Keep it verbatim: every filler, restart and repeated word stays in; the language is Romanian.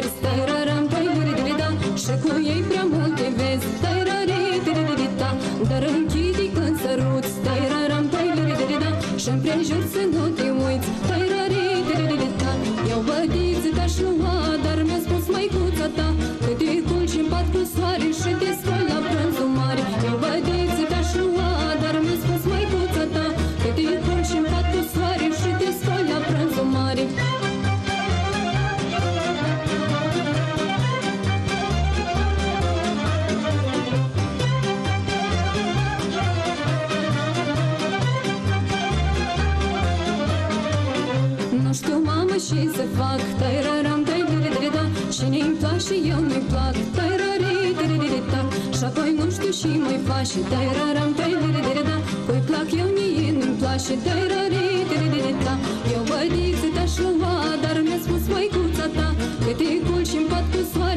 verzi, tai-ra-ram, tai-li-li-li-da, și cu ei prea multe vezi, tai-ra-ri-li-li-li-da, dar închidi când săruți, tai-ra-ram, tai-li-li-li-da, și împrejur să nu te uiți, tai-ra-ri-li-li-li-da. Eu bădiță te-aș lua, dar mi-a spus măicuța ta că te culci în pat cu soare și te scoli la prânzul mare. Eu bădiță te-aș lua, dar mi-a spus măicuța ta că te culci în pat cu soare și te scoli la prânzul mare. Nu știu, mamă, și să fac, tai-ra-ram, tai-li-li-li-da, cine-i place, eu nu-i plac, tai-ra-ri-li-li-li-da, și apoi nu știu și mai face, tai-ra-ram, tai-li-li-li-da, cui plac eu, mie nu-mi place, tai-ra-ri-li-li-li-da. Eu bădiță te-aș lua, dar mi-a spus măicuța ta că te culci în pat cu soare